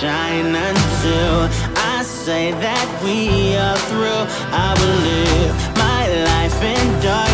shine until I say that we are through. I will live my life in darkness.